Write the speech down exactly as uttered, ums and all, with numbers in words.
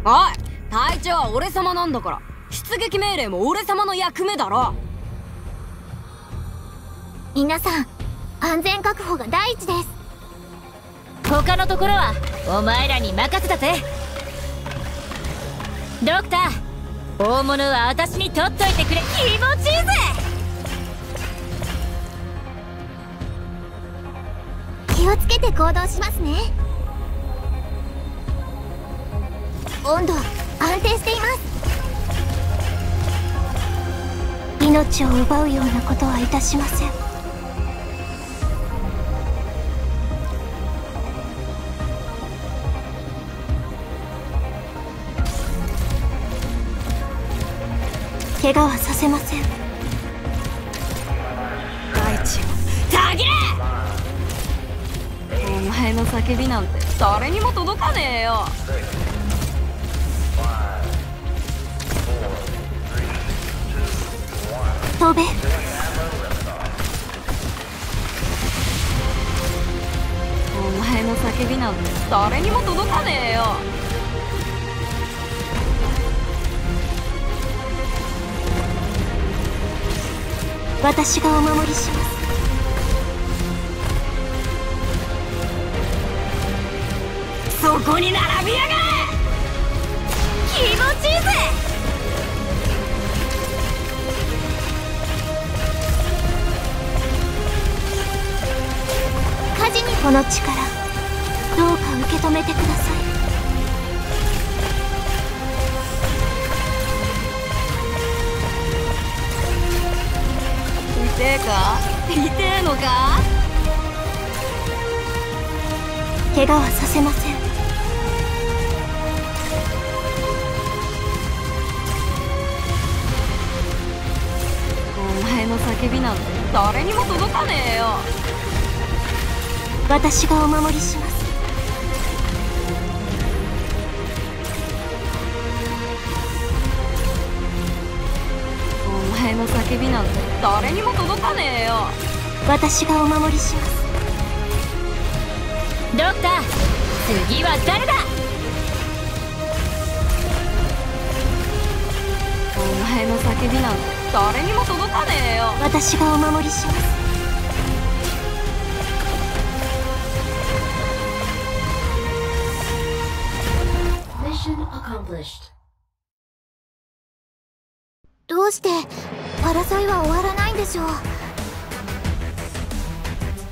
おい、隊長は俺様なんだから出撃命令も俺様の役目だろ。 皆さん、安全確保が第一です。 他のところはお前らに任せたぜ。ドクター、大物は私に取っといてくれ。気持ちいいぜ。 気をつけて行動しますね。温度安定しています。命を奪うようなことはいたしません。怪我はさせません。 大地をたぎれ。お前の叫びなんて誰にも届かねえよ。 飛べ。 お前の叫びなんて誰にも届かねえよ。 私がお守りします。 そこに並びやがれ。 気持ちいいぜ。 火事にこの力、どうか受け止めてください。 痛えか？痛えのか？ 怪我はさせません。 お前の叫びなんて誰にも届かねえよ。 私がお守りします。 お前の叫びなんて誰にも届かねえよ。 私がお守りします。 ドクター、次は誰だ。 お前の叫びなんて誰にも届かねえよ。 私がお守りします。どうして争いは終わらないんでしょう。